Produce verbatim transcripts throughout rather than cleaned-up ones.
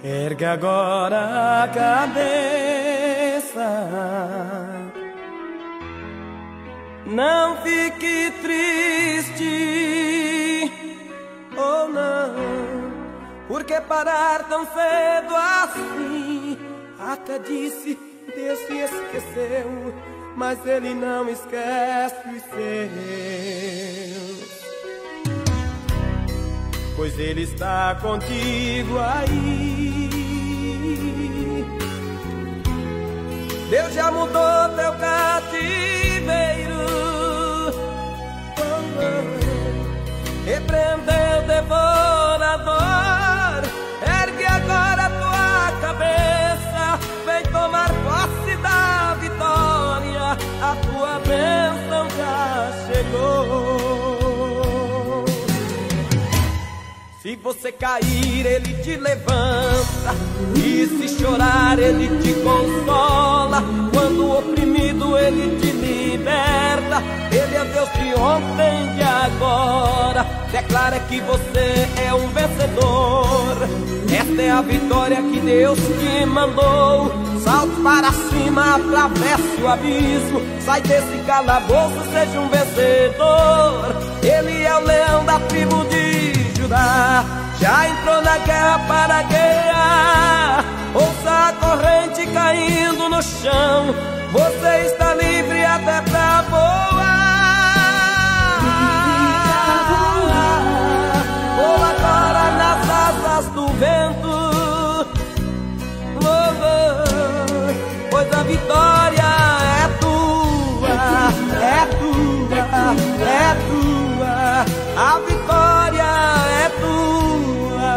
Ergue agora a cabeça, não fique triste, oh não, porque parar tão cedo assim? Até disse, Deus se esqueceu, mas Ele não esquece os seus, pois Ele está contigo aí. Deus já mudou teu cativeiro, oh, oh. Repreendeu o devorador. Ergue agora tua cabeça, vem tomar posse da vitória, a tua bênção já chegou. Se você cair, Ele te levanta, e se chorar, Ele te consola. Quando oprimido, Ele te liberta. Ele é Deus de ontem e de agora. Declara que você é um vencedor. Esta é a vitória que Deus te mandou. Salte para cima, atravesse o abismo. Sai desse calabouço, seja um vencedor. Ele é o leão da tribo de Judá, já entrou na guerra para guerrear. Ouça a corrente caindo no chão, você está livre até pra voar. Voa agora nas asas do vento, oh, oh, pois a vitória é tua, é tua, é tua, a vitória é tua.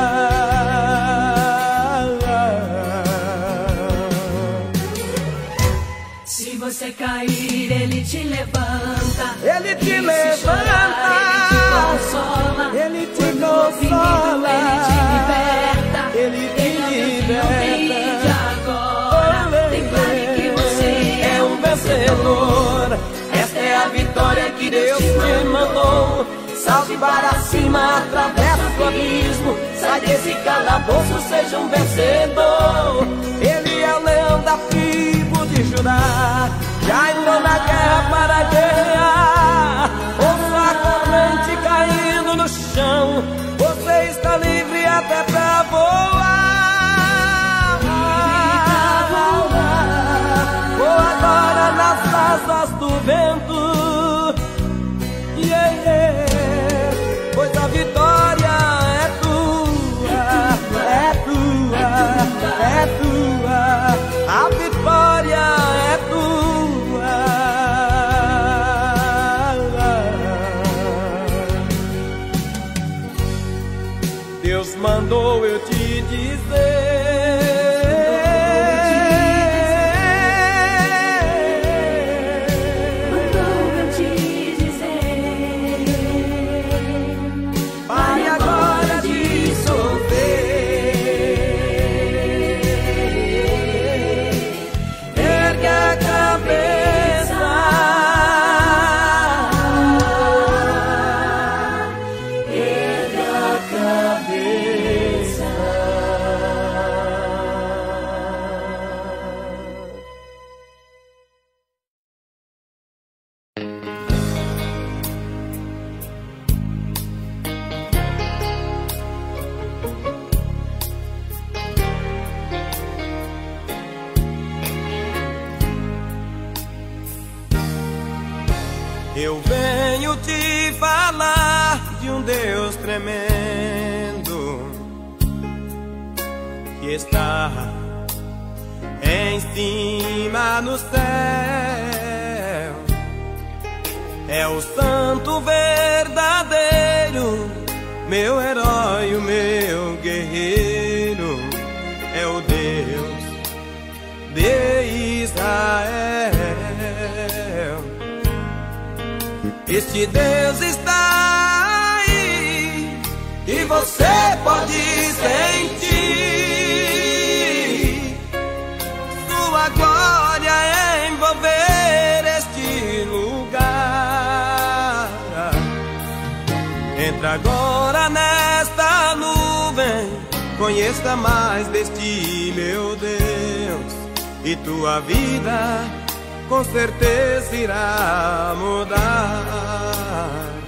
Se você cair, Ele te levanta, Ele te levanta, Ele te consola, Ele te liberta, Ele te liberta. Agora declare que você é um vencedor. Esta é a vitória que Deus te mandou. Salte para cima, atravessa o abismo. Sai desse calabouço, seja um vencedor. Ele é o leão da tribo de Judá, já entrou na guerra para guerrear. Ouça a corrente caindo no chão, você está livre até pra voar. Voa agora nas asas do vento, yeah, yeah. Pois a vitória é tua, é tua, é tua, a vitória é tua. Deus mandou eu te dizer, eu venho te falar de um Deus tremendo que está em cima no céu. É o santo verdadeiro, meu herói, o meu guerreiro. É o Deus de Israel. Este Deus está aí e você pode sentir sua glória envolver este lugar. Entra agora nesta nuvem conheça mais deste meu Deus, e tua vida com certeza irá mudar.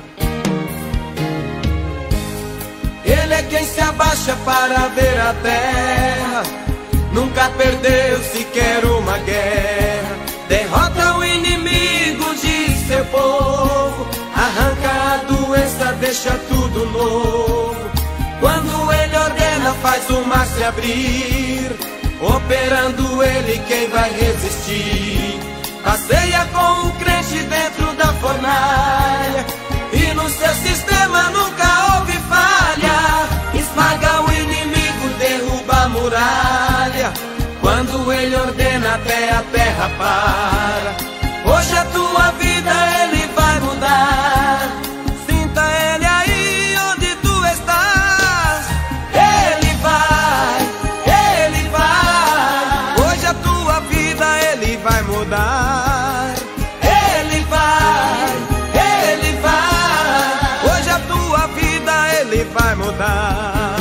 Ele é quem se abaixa para ver a terra, nunca perdeu sequer uma guerra. Derrota o inimigo de seu povo, arranca a doença, deixa tudo novo. Quando ele ordena, faz o mar se abrir, operando ele, quem vai resistir? Passeia com o crente dentro da fornalha, e no seu sistema nunca houve falha. Esmaga o inimigo, derruba a muralha, quando ele ordena até a terra para. Hoje a tua vida ele vai mudar, sinta ele aí onde tu estás. Ele vai, ele vai, hoje a tua vida ele vai mudar. Ele vai, ele vai, hoje a tua vida ele vai mudar.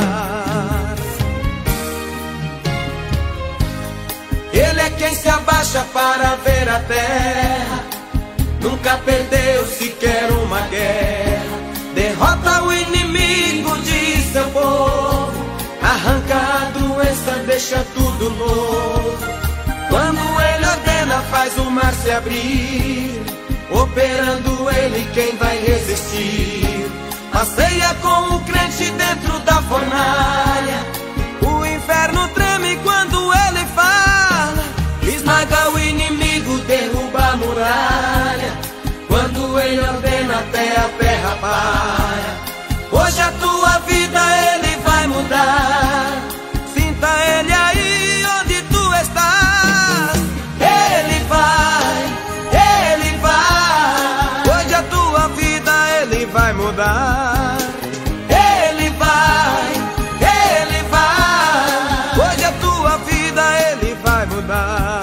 Ele é quem se abaixa para ver a terra, nunca perdeu sequer uma guerra. Derrota o inimigo de seu povo, arranca a doença, deixa tudo novo. Quando ele ordena, faz o mar se abrir, operando ele, quem vai resistir? Passeia com o crente dentro da fornalha, o inferno treme quando ele fala. Esmaga o inimigo, derruba a muralha, quando ele ordena até a terra para. Hoje a tua vida ele vai mudar, sinta ele aí onde tu estás. Ele vai, ele vai, hoje a tua vida ele vai mudar. Ele vai, ele vai, hoje a tua vida ele vai mudar.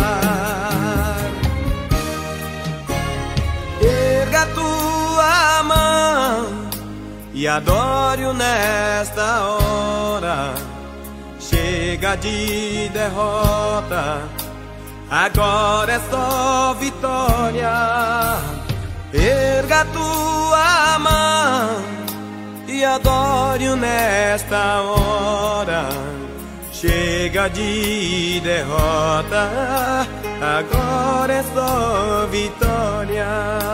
Erga a tua mão e adore-o nesta hora. Chega de derrota, agora é só vitória. Erga a tua mão e adore-o nesta hora. Chega de derrota, agora é só vitória.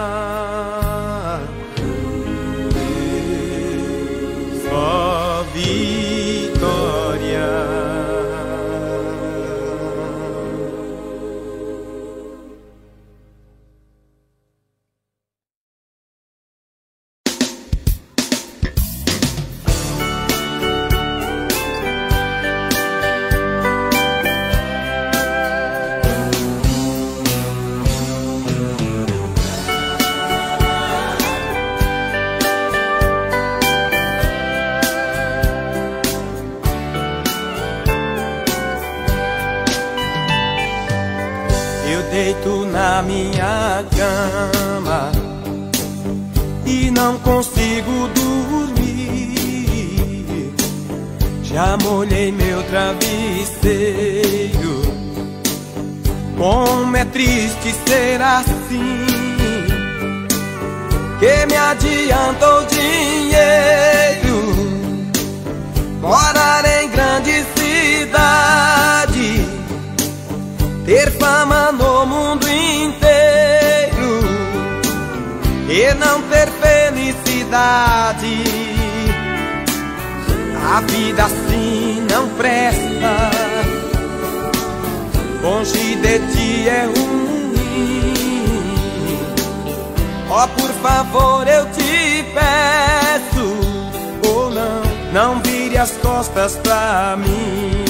Só vitória. Deito na minha cama e não consigo dormir. Já molhei meu travesseiro, como é triste ser assim. Que me adianta o dinheiro, morar em grande cidade, ter fama no mundo inteiro e não ter felicidade. A vida assim não presta, longe de ti é ruim. Ó, oh, por favor eu te peço, ou não, não vire as costas pra mim.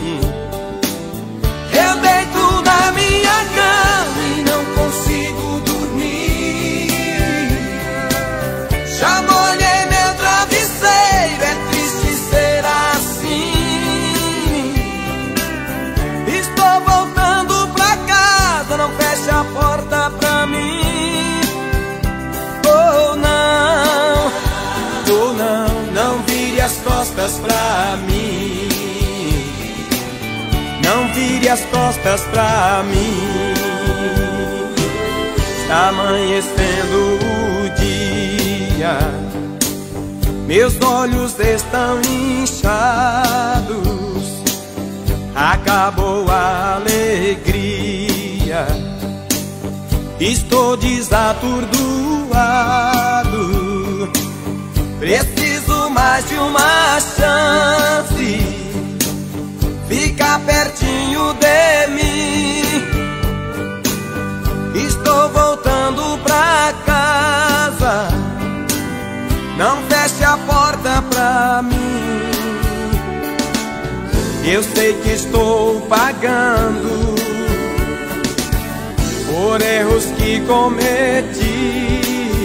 Eu deito na minha cama e não consigo dormir. Já molhei meu travesseiro, é triste ser assim. Estou voltando pra casa, não fecha a porta pra mim. Oh não, oh não, não vire as costas pra mim. vire as costas pra mim. Está amanhecendo o dia, meus olhos estão inchados, acabou a alegria, estou desatordoado. Preciso mais de uma chance, fica pertinho de mim. Estou voltando pra casa, não feche a porta pra mim. Eu sei que estou pagando por erros que cometi,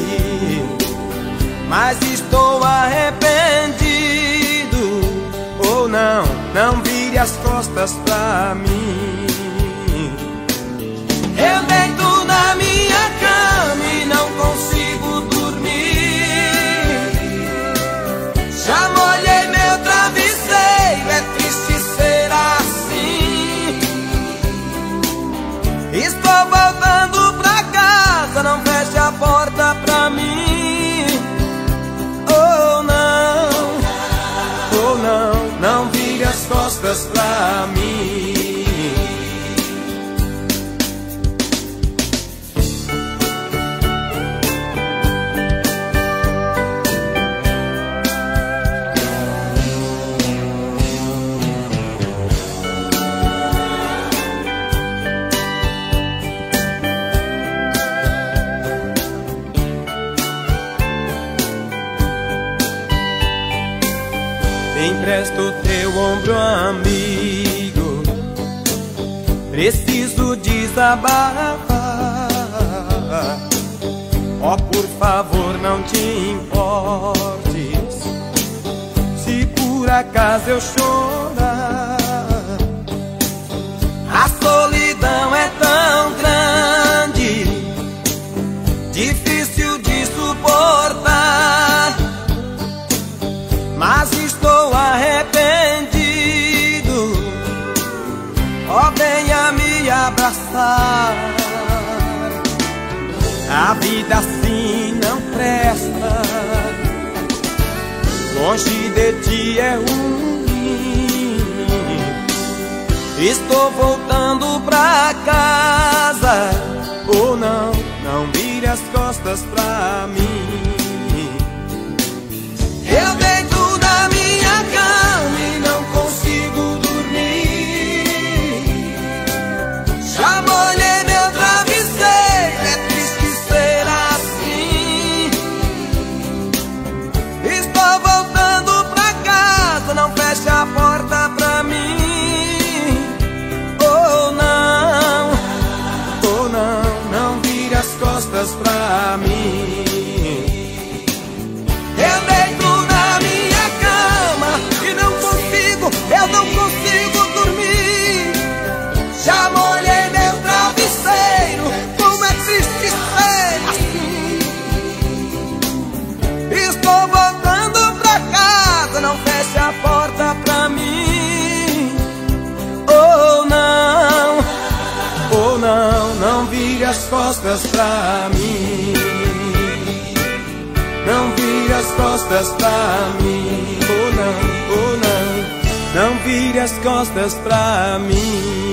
mas estou arrependido. Ou não, não vire as costas pra mim. Eu deito na minha cama e não consigo dormir. Já molhei meu travesseiro, é triste ser assim. Estou voltando pra casa, não feche a porta pra mim. Oh não, oh não, não vire as costas pra mim. Empresta o teu ombro, amigo, preciso desabafar. Ó, oh, por favor, não te importes se por acaso eu chorar. A solidão é tão grande, difícil de suportar, mas estou arrependido. Ó, venha me abraçar. A vida assim não presta, longe de ti é ruim. Estou voltando pra casa. Ou não, não vire as costas pra mim. Eu deito na minha cama e não consigo dormir. Já molhei meu travesseiro, é triste ser assim. Estou voltando pra casa, não feche a porta pra mim. Oh não, oh não, não vire as costas pra mim. Eu deito na minha cama e não consigo, eu não consigo dormir. Já molhei meu travesseiro, como é triste ser assim. Estou voltando pra casa, não feche a porta pra mim. Oh não, oh não, não vire as costas pra mim. Não vire as costas pra mim. Oh não, oh não, não vire as costas pra mim.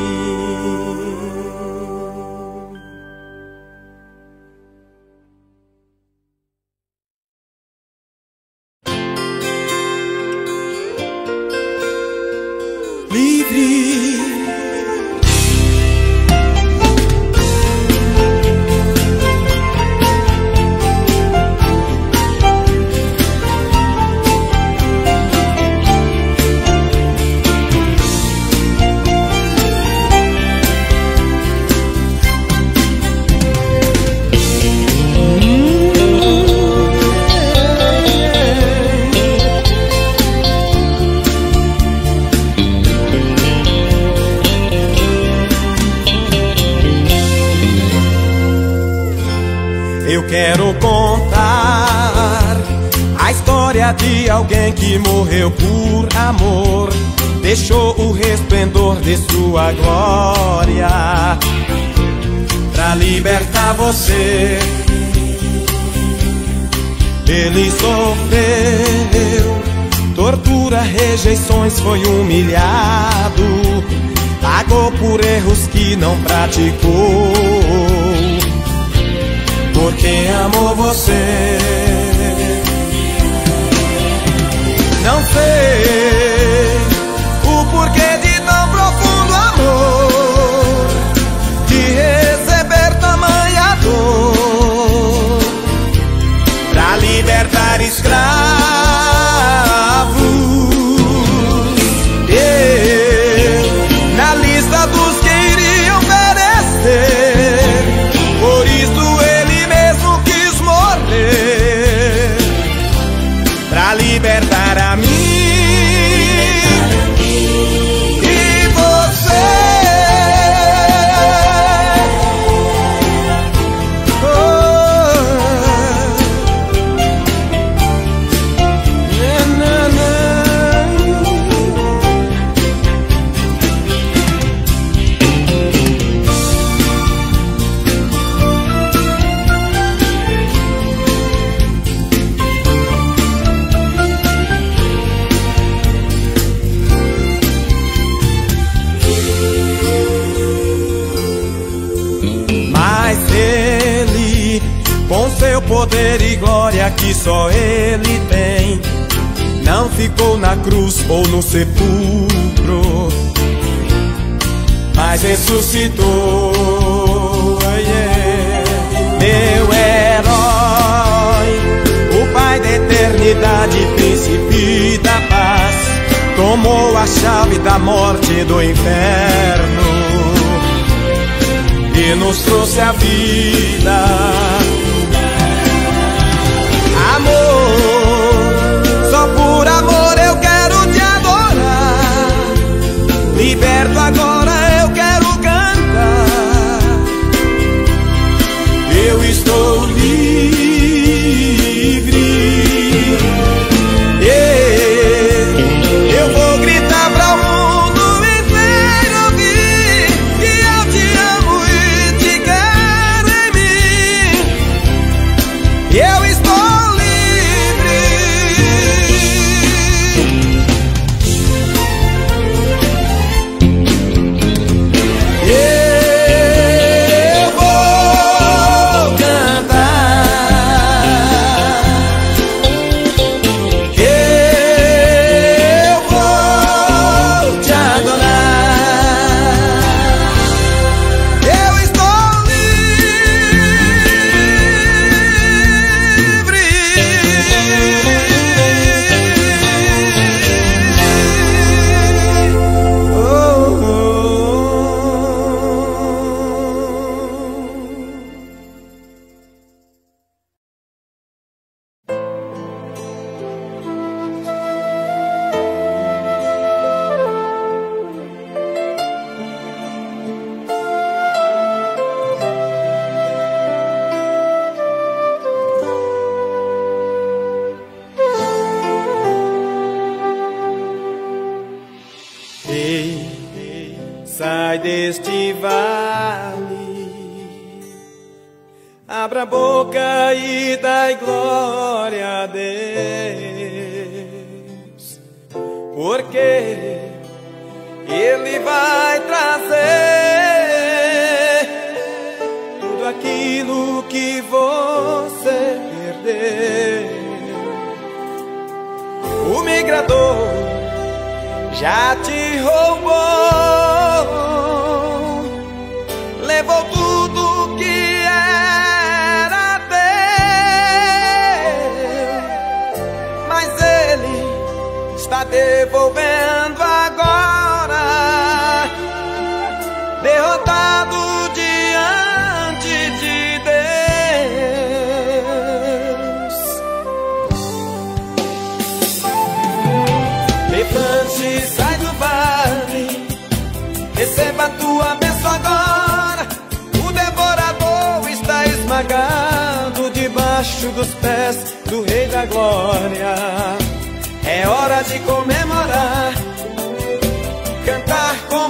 Livre. Eu quero contar a história de alguém que morreu por amor, deixou o resplendor esplendor de sua glória, pra libertar você. Ele sofreu tortura, rejeições, foi humilhado, pagou por erros que não praticou, porque amou você. Não sei o porquê de tão profundo amor, de receber tamanha dor, pra libertar escravos. Eu, na lista dos que iriam perecer, por isso ele mesmo quis morrer, pra libertar a mim. Poder e glória que só Ele tem, não ficou na cruz ou no sepulcro, mas ressuscitou. Yeah. Meu herói, o Pai da eternidade, príncipe da paz, tomou a chave da morte e do inferno e nos trouxe a vida. Amor, só por amor eu quero te adorar, liberto agora eu quero cantar, eu estou livre, yeah. Eu vou gritar para o mundo inteiro ouvir que eu te amo e te quero em mim, eu estou sai deste vale, abra a boca e dai glória a Deus, porque Ele vai trazer tudo aquilo que você perdeu. O migrador já te roubou, levou tudo que era teu, mas Ele está devolvendo agora, derrotado diante de Deus. Levante, sai do vale, receba a tua bênção agora. O devorador está esmagado debaixo dos pés do Rei da Glória. É hora de comemorar, cantar com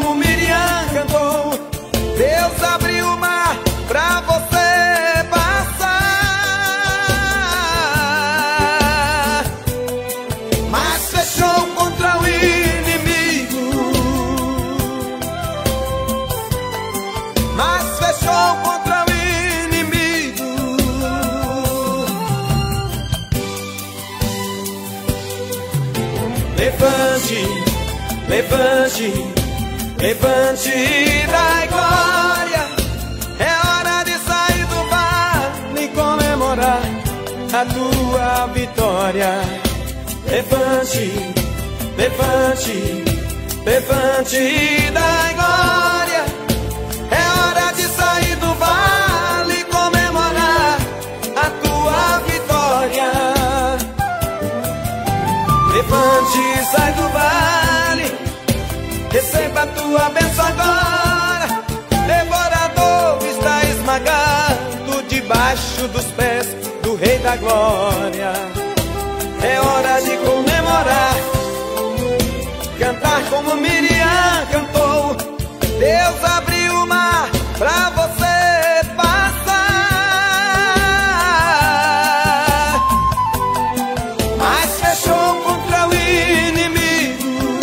levante, levante, dai glória. É hora de sair do vale e comemorar a tua vitória. Levante, levante, levante, dai glória. É hora de sair do vale e comemorar a tua vitória. Levante, sai do vale, receba a tua bênção agora. Devorador está esmagado debaixo dos pés do Rei da Glória. É hora de comemorar, cantar como Miriam cantou. Deus abriu o mar pra você passar, mas fechou contra o inimigo,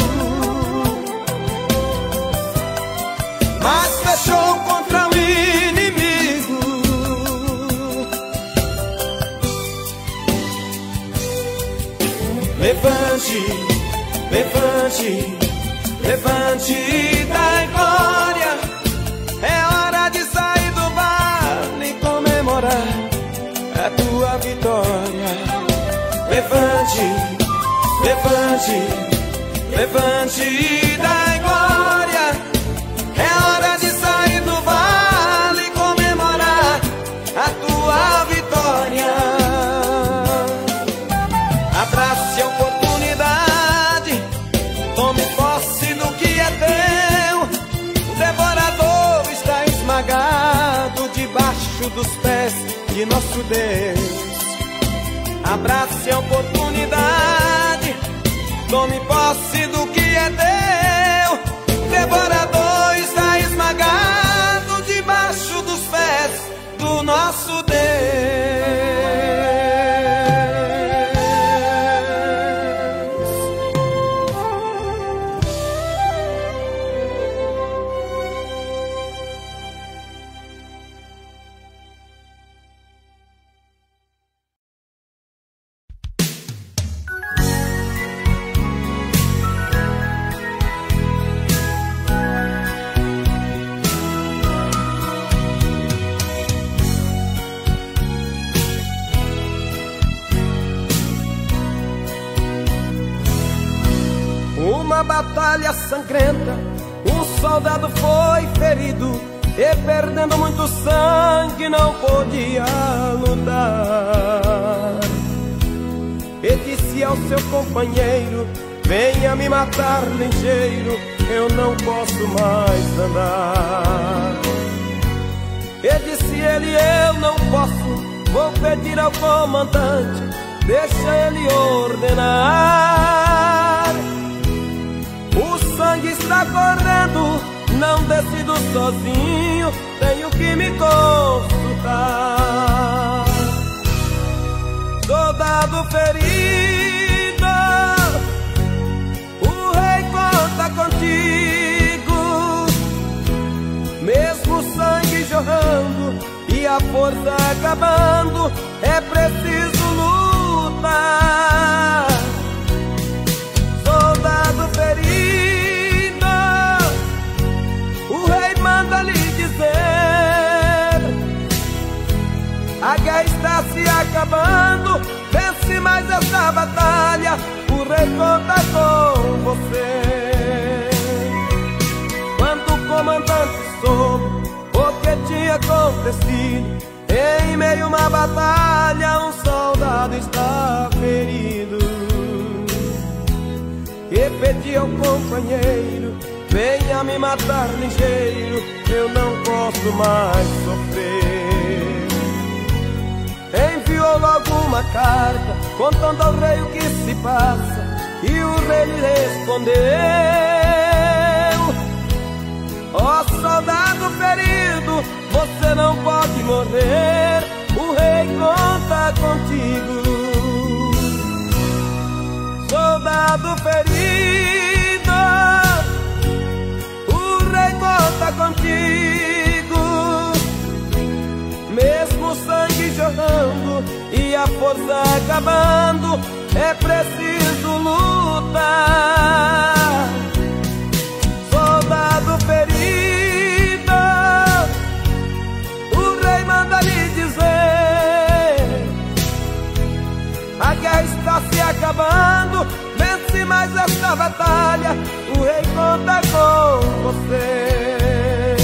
mas fechou contra o inimigo. Levante, levante, levante, dai glória. É hora de sair do vale e comemorar a tua vitória. Levante, levante, levante, dai glória. É hora de sair do vale e comemorar a tua vitória. Abrace a oportunidade, tome posse do que é teu. O devorador está esmagado debaixo dos pés de nosso Deus. Abrace a oportunidade, tome posse do que é teu. O devorador está esmagado debaixo dos pés do nosso Deus. Uma batalha sangrenta, um soldado foi ferido e perdendo muito sangue não podia lutar. E disse ao seu companheiro: venha me matar ligeiro, eu não posso mais andar. E disse ele: eu não posso, vou pedir ao comandante, deixa ele ordenar. O sangue está correndo, não decido sozinho, tenho que me consultar. Soldado ferido, o rei conta contigo. Mesmo o sangue jorrando e a força acabando, é preciso lutar. Soldado ferido, o rei manda lhe dizer: a guerra está se acabando, vence mais essa batalha, o rei conta com você. Quando o comandante soube o que tinha acontecido, em meio a uma batalha um soldado está ferido. E pedi ao companheiro: venha me matar ligeiro, eu não posso mais sofrer. Enviou logo uma carta contando ao rei o que se passa, e o rei lhe respondeu: ó soldado ferido, você não pode morrer, o rei conta contigo. Soldado ferido, o rei conta contigo. Mesmo o sangue jorrando e a força acabando, é preciso lutar. você.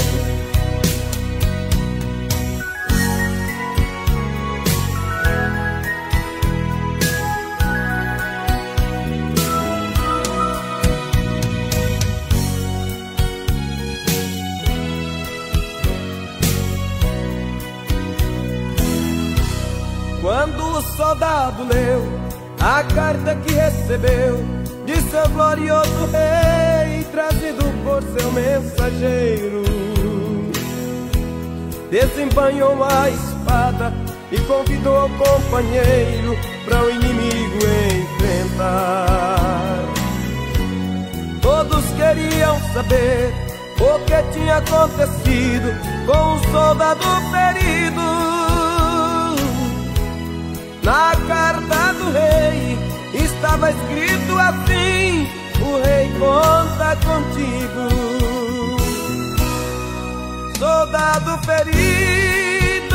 Quando o soldado leu a carta que recebeu de seu glorioso rei, trazido por seu mensageiro, desembanhou a espada e convidou o companheiro para o inimigo enfrentar. Todos queriam saber o que tinha acontecido com o soldado ferido. Na carta do rei estava escrito assim: o rei conta contigo. Soldado ferido,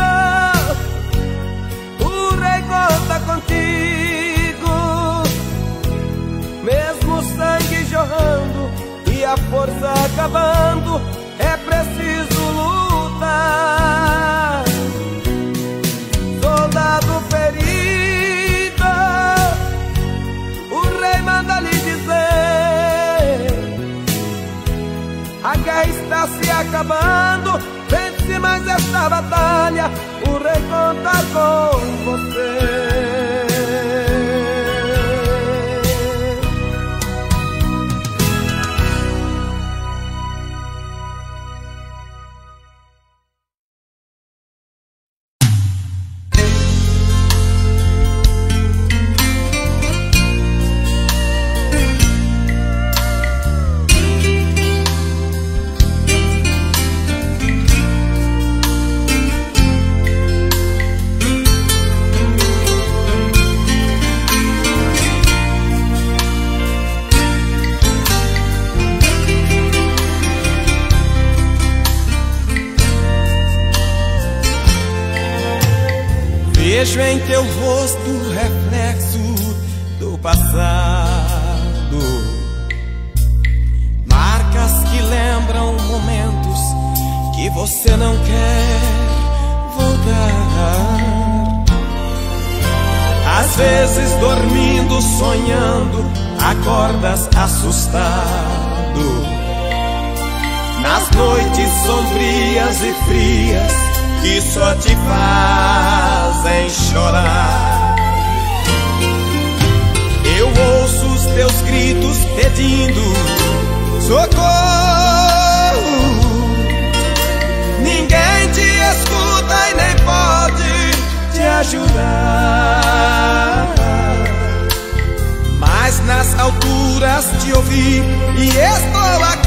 o rei conta contigo. Mesmo o sangue jorrando e a força acabando, é preciso lutar. Soldado ferido, manda lhe dizer: a guerra está se acabando, vence mais esta batalha, o rei conta com você. Vejo em teu rosto o reflexo do passado, marcas que lembram momentos que você não quer voltar. Às vezes dormindo, sonhando, acordas assustado. Nas noites sombrias e frias que só te fazem chorar, eu ouço os teus gritos pedindo socorro. Ninguém te escuta e nem pode te ajudar, mas nas alturas te ouvi e estou aqui.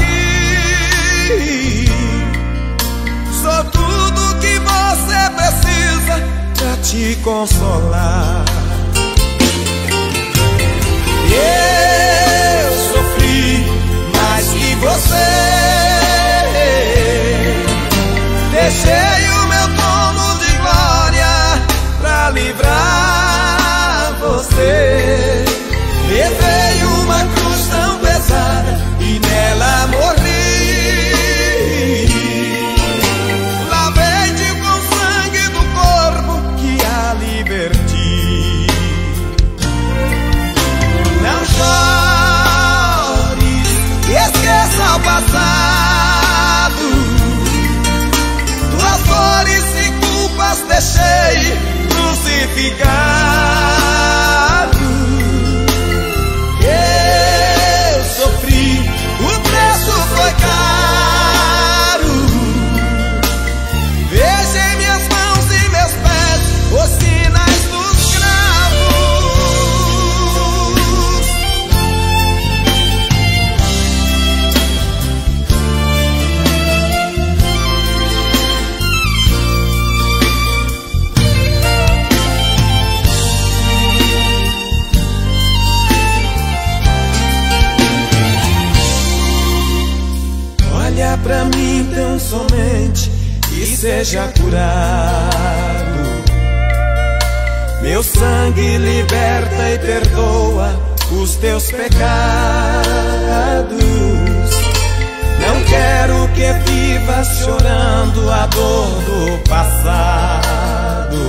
Sou tudo que você precisa pra te consolar. Eu sofri mais que você, deixei o meu trono de glória pra livrar você. Levei uma cruz tão pesada e nela morri. Ao passado, tuas dores e culpas deixei crucificado. Eu sofri, o preço foi caro. Veja em minhas mãos e meus pés os sinais dos pra mim tão somente e seja curado. Meu sangue liberta e perdoa os teus pecados. Não quero amor do passado.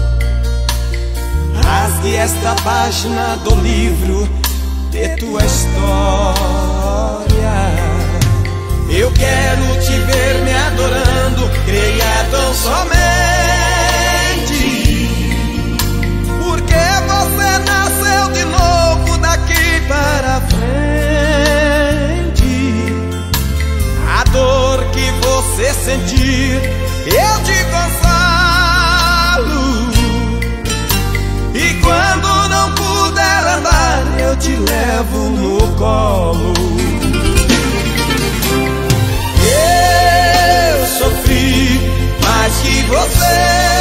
Rasgue esta página do livro de tua história. Eu quero te ver me adorando, creia tão somente, porque você nasceu de novo daqui para frente. A dor que você sentir, eu te consolo. E quando não puder andar, eu te levo no colo. Eu sofri mais que você,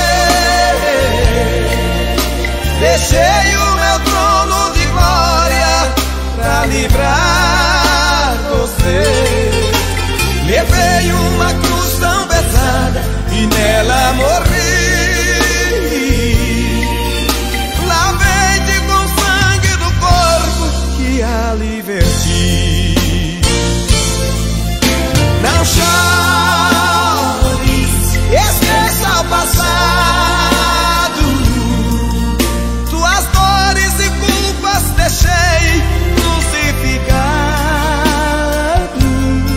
deixei o meu trono de glória pra livrar você. Levei uma cruz tão pesada e nela morri. Lavei-te com sangue do corpo que ali verti. Não chores, esqueça o passado. Tuas dores e culpas deixei crucificado.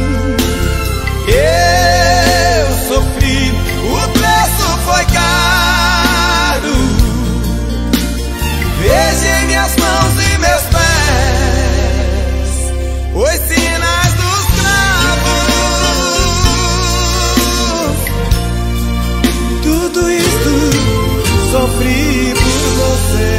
Eu sofri, o preço foi caro. Veja em minhas mãos e meus pés os sinais dos cravos. Tudo isto sofri por você.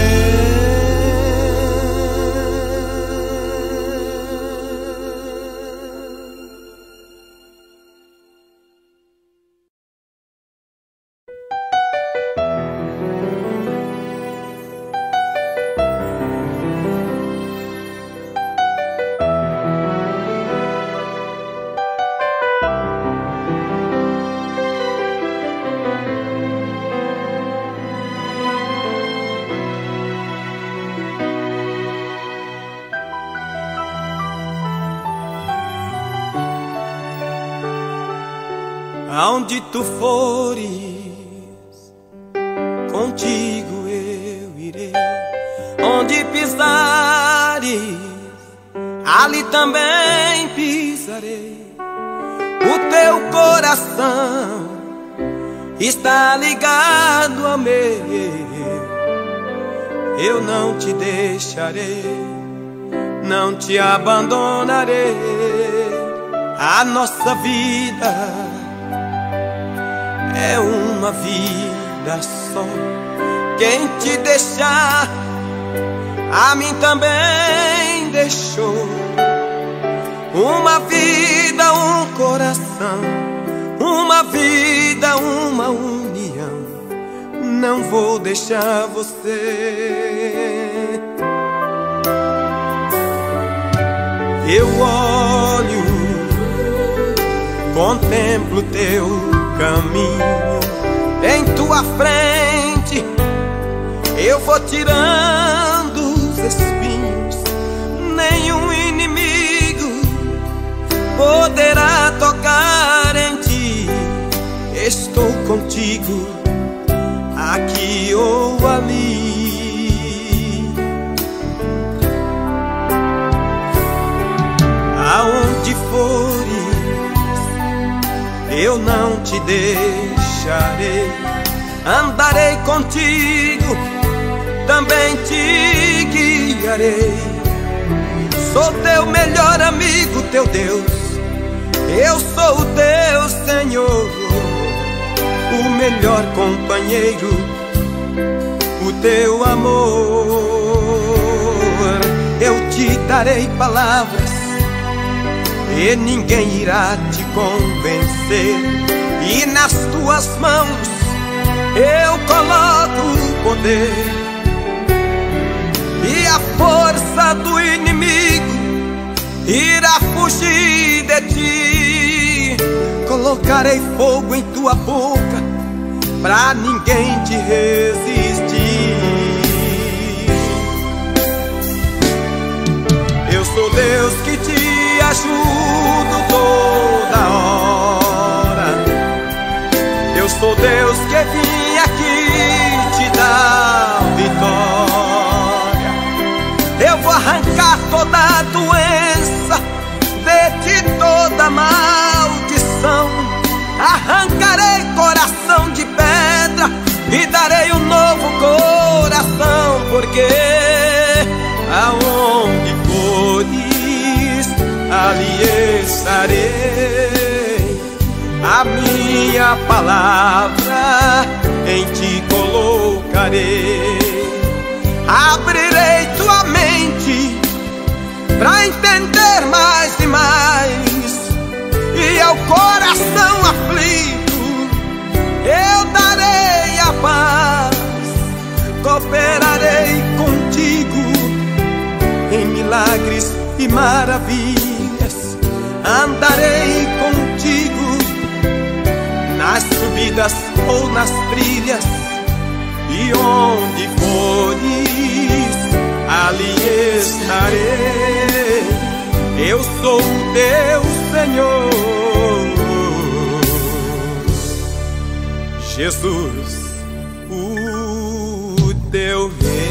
Aonde tu fores, contigo eu irei. Onde pisares, ali também pisarei. O teu coração está ligado ao meu. Eu não te deixarei, não te abandonarei. A nossa vida é uma vida só. Quem te deixar, a mim também deixou. Uma vida, um coração, uma vida, uma união. Não vou deixar você. Eu olho, contemplo teu caminho. Em tua frente eu vou tirando os espinhos. Nenhum inimigo poderá tocar em ti. Estou contigo, aqui ou ali. Aonde fores, eu não te deixarei. Andarei contigo, também te guiarei. Sou teu melhor amigo, teu Deus. Eu sou o teu Senhor, o melhor companheiro, o teu amor. Eu te darei palavras e ninguém irá te convencer. E nas tuas mãos eu coloco o poder. E a força do inimigo irá fugir de ti. Colocarei fogo em tua boca pra ninguém te resistir. Eu sou Deus que te ajudo toda hora. Eu porque vim aqui te dar vitória. Eu vou arrancar toda a doença, de ti toda maldição. Arrancarei coração de pedra e darei um novo coração, porque aonde fores, ali estarei. A minha palavra em ti colocarei. Abrirei tua mente pra entender mais e mais, e ao coração aflito eu darei a paz. Cooperarei contigo em milagres e maravilhas. Andarei contigo nas subidas ou nas trilhas, e onde fores, ali estarei. Eu sou o teu Senhor, Jesus, o teu Rei.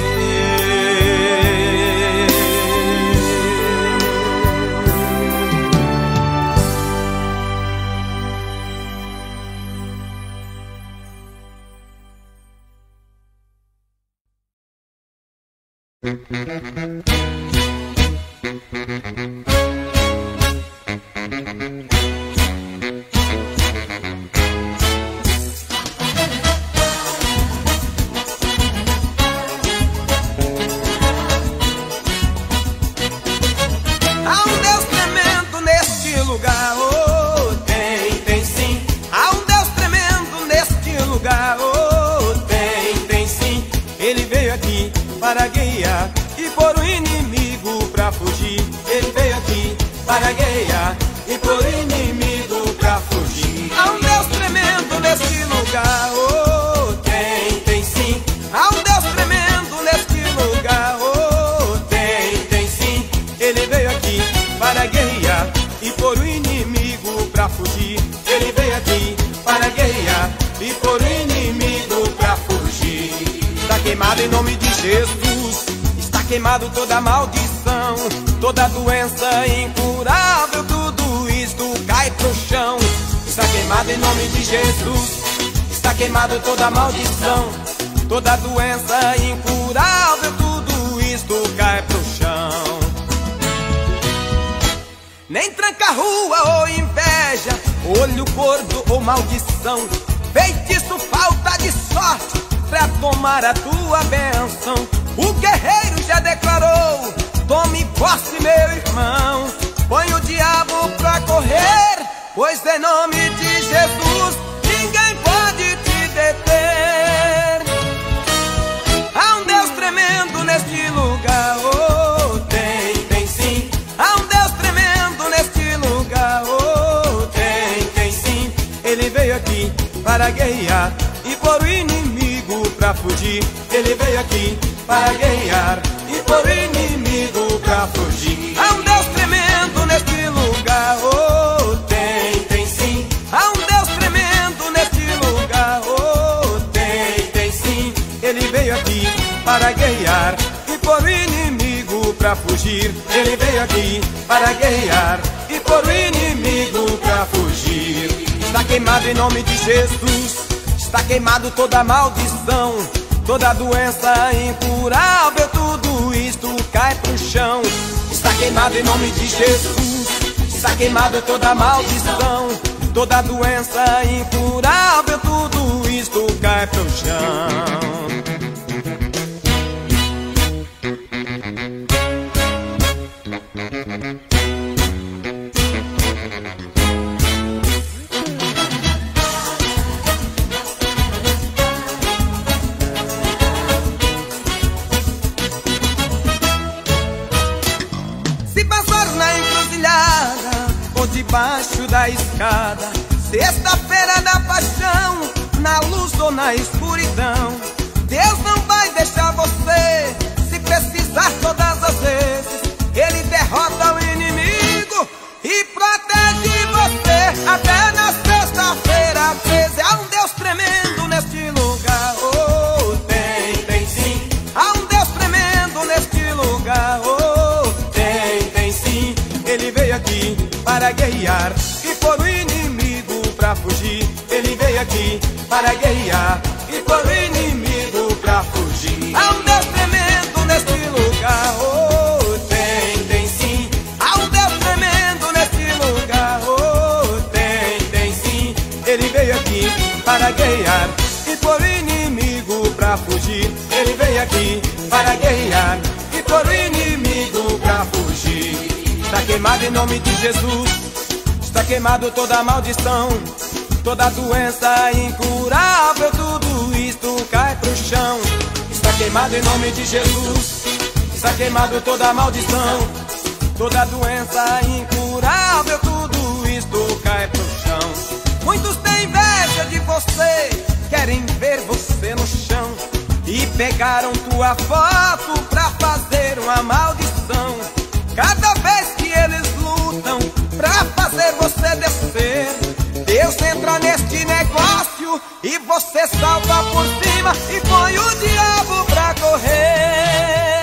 Para guiar e pôr o inimigo pra fugir. Ele veio aqui para guiar e pôr o inimigo pra fugir. Há um Deus tremendo neste lugar, oh, tem, tem sim. Há um Deus tremendo neste lugar, oh, tem, tem sim. Ele veio aqui para guiar e pôr o inimigo pra fugir. Ele veio aqui para guiar e pôr o inimigo pra fugir. Está queimado em nome de Jesus, está queimado toda maldição, toda doença incurável, tudo isto cai pro chão. Está queimado em nome de Jesus, está queimado toda maldição, toda doença incurável, tudo isto cai pro chão. Nem tranca-rua ou inveja, olho gordo ou maldição, feitiço, falta de sorte pra tomar a tua bênção. O guerreiro já declarou: tome posse, meu irmão. Põe o diabo pra correr, pois em nome de Jesus ninguém pode te deter. Há um Deus tremendo neste lugar, oh, tem, tem sim. Há um Deus tremendo neste lugar, oh, tem, tem sim. Ele veio aqui para guerrear e pôr o inimigo pra fugir. Ele veio aqui para guerrear e pôr o inimigo pra fugir. Há um Deus tremendo neste lugar, oh, tem, tem sim. Há um Deus tremendo neste lugar, oh, tem, tem sim. Ele veio aqui para guerrear e pôr o inimigo pra fugir. Ele veio aqui para guerrear e pôr o inimigo pra fugir. Está queimado em nome de Jesus, está queimado toda maldição, toda doença incurável, tudo isto cai pro chão. Está queimado em nome de Jesus, está queimado toda maldição, toda doença incurável, tudo isto cai pro chão. Debaixo da escada, sexta-feira da paixão, na luz ou na escuridão, Deus não vai deixar você, se precisar todas as vezes. Ele derrota o inimigo e protege você até na sexta-feira treze. Há um Deus tremendo neste guerrear e pôr o inimigo pra fugir. Ele veio aqui para guerrear e pôr o inimigo pra fugir. Há um Deus tremendo neste lugar, oh, tem, tem sim. há um Deus tremendo neste lugar, oh, tem, tem sim. Ele veio aqui para guerrear e pôr o inimigo pra fugir. Ele veio aqui para guerrear e pôr o inimigo pra fugir. Está queimado em nome de Jesus, está queimado toda maldição, toda doença incurável, tudo isto cai pro chão. Está queimado em nome de Jesus, está queimado toda maldição, toda doença incurável, tudo isto cai pro chão. Muitos têm inveja de você, querem ver você no chão, e pegaram tua foto pra fazer uma maldição. Cada vez que eles lutam pra fazer você descer, Deus entra neste negócio e você salta por cima e põe o diabo pra correr.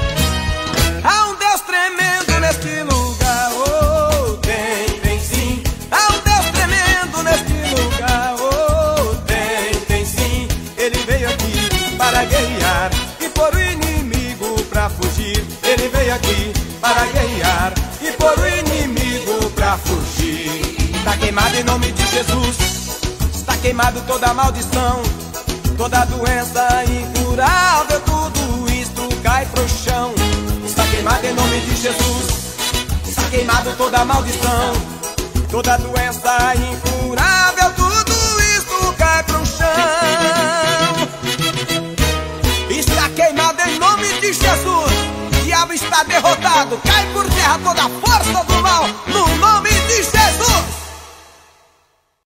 Há um Deus tremendo neste lugar, oh, tem, tem sim. há um Deus tremendo neste lugar, oh, tem, tem sim. Ele veio aqui para guerrear e pôr o inimigo pra fugir. Ele veio aqui para guerrear e pôr o inimigo pra fugir. Está queimado em nome de Jesus, está queimado toda maldição, toda doença incurável, tudo isto cai pro chão. Está queimado em nome de Jesus, está queimado toda maldição, toda doença incurável, tudo isto cai pro chão. Está queimado em nome de Jesus, o diabo está derrotado, cai por terra toda a força do mal, no nome de Jesus.